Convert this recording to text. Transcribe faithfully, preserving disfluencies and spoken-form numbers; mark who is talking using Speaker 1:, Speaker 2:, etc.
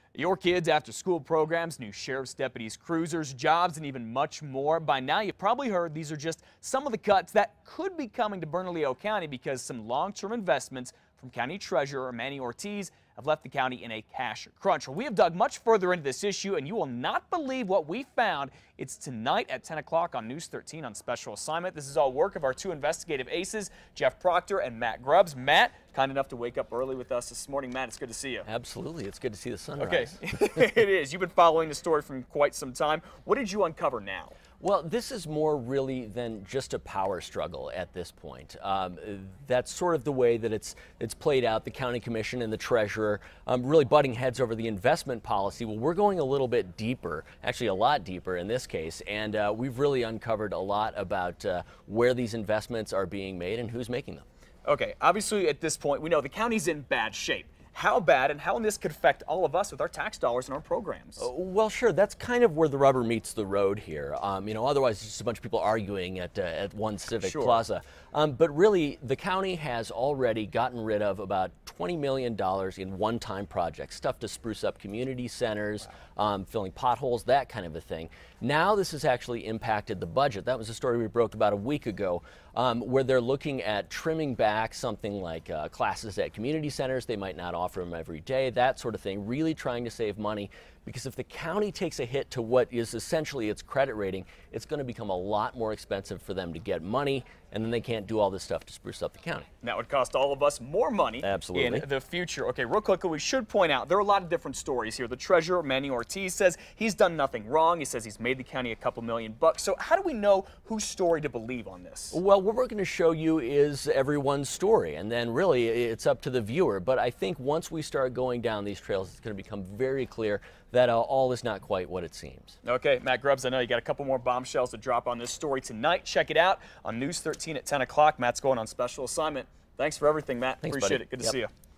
Speaker 1: Your kids' after-school programs, new sheriff's deputies, cruisers, jobs, and even much more. By now, you've probably heard these are just some of the cuts that could be coming to Bernalillo County because some long-term investments from County Treasurer Manny Ortiz have left the county in a cash crunch. Well, we have dug much further into this issue, and you will not believe what we found. It's tonight at ten o'clock on News thirteen on Special Assignment. This is all work of our two investigative aces, Jeff Proctor and Matt Grubbs. Matt, kind enough to wake up early with us this morning. Matt, it's good to see you.
Speaker 2: Absolutely. It's good to see the sunrise.
Speaker 1: Okay, it is. You've been following the story for quite some time. What did you uncover now?
Speaker 2: Well, this is more really than just a power struggle at this point. Um, that's sort of the way that it's it's played out. The county commission and the treasurer um, really butting heads over the investment policy. Well, we're going a little bit deeper, actually a lot deeper in this case, and uh, we've really uncovered a lot about uh, where these investments are being made and who's making them.
Speaker 1: Okay, obviously at this point we know the county's in bad shape. How bad and how this could affect all of us with our tax dollars and our programs?
Speaker 2: Uh, well, sure. That's kind of where the rubber meets the road here. Um, you know, otherwise it's just a bunch of people arguing at uh, at one civic
Speaker 1: sure.
Speaker 2: plaza. Um, but really, the county has already gotten rid of about twenty million dollars in one-time projects, stuff to spruce up community centers, wow. um, filling potholes, that kind of a thing. Now this has actually impacted the budget. That was a story we broke about a week ago, um, where they're looking at trimming back something like uh, classes at community centers. They might not offer them every day, that sort of thing, really trying to save money. Because if the county takes a hit to what is essentially its credit rating, it's going to become a lot more expensive for them to get money, and then they can't do all this stuff to spruce up the county.
Speaker 1: That would cost all of us more money
Speaker 2: Absolutely.
Speaker 1: in the future. Okay, real quickly, we should point out there are a lot of different stories here. The treasurer, Manny Ortiz, says he's done nothing wrong. He says he's made the county a couple million bucks. So how do we know whose story to believe on this?
Speaker 2: Well, what we're going to show you is everyone's story, and then really it's up to the viewer. But I think once we start going down these trails, it's going to become very clear that uh, all is not quite what it seems.
Speaker 1: Okay, Matt Grubbs, I know you got a couple more bombshells to drop on this story tonight. Check it out on News thirteen at ten o'clock. Matt's going on special assignment. Thanks for everything, Matt.
Speaker 2: Thanks,
Speaker 1: Appreciate
Speaker 2: buddy.
Speaker 1: it. Good to
Speaker 2: yep.
Speaker 1: see you.